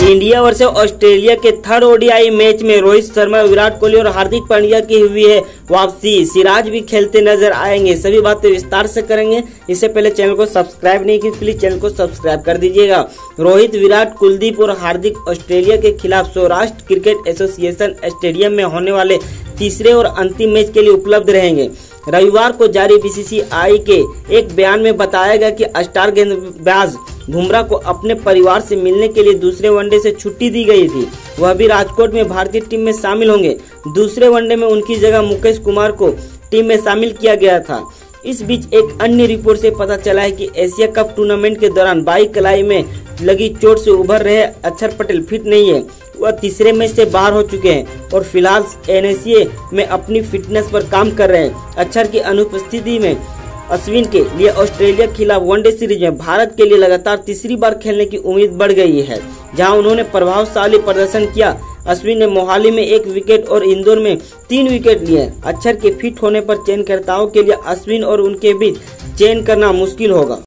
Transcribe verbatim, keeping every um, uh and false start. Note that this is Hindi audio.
इंडिया वर्सेस ऑस्ट्रेलिया के थर्ड ओडीआई मैच में रोहित शर्मा, विराट कोहली और हार्दिक पांड्या की हुई है वापसी। सिराज भी खेलते नजर आएंगे। सभी बातें विस्तार से करेंगे। इससे पहले चैनल को सब्सक्राइब नहीं की, प्लीज चैनल को सब्सक्राइब कर दीजिएगा। रोहित, विराट, कुलदीप और हार्दिक ऑस्ट्रेलिया के खिलाफ सौराष्ट्र क्रिकेट एसोसिएशन स्टेडियम में होने वाले तीसरे और अंतिम मैच के लिए उपलब्ध रहेंगे। रविवार को जारी बीसीसीआई के एक बयान में बताया गया कि स्टार गेंदबाज बुमराह को अपने परिवार से मिलने के लिए दूसरे वनडे से छुट्टी दी गई थी। वह भी राजकोट में भारतीय टीम में शामिल होंगे। दूसरे वनडे में उनकी जगह मुकेश कुमार को टीम में शामिल किया गया था। इस बीच एक अन्य रिपोर्ट से पता चला है कि एशिया कप टूर्नामेंट के दौरान बाई कलाई में लगी चोट से उभर रहे अक्षर पटेल फिट नहीं है। वह तीसरे मैच से बाहर हो चुके हैं और फिलहाल एनएसए में अपनी फिटनेस पर काम कर रहे हैं। अक्षर की अनुपस्थिति में अश्विन के लिए ऑस्ट्रेलिया के खिलाफ वनडे सीरीज में भारत के लिए लगातार तीसरी बार खेलने की उम्मीद बढ़ गई है, जहां उन्होंने प्रभावशाली प्रदर्शन किया। अश्विन ने मोहाली में एक विकेट और इंदौर में तीन विकेट लिए। अक्षर के फिट होने पर चयनकर्ताओं के लिए अश्विन और उनके बीच चयन करना मुश्किल होगा।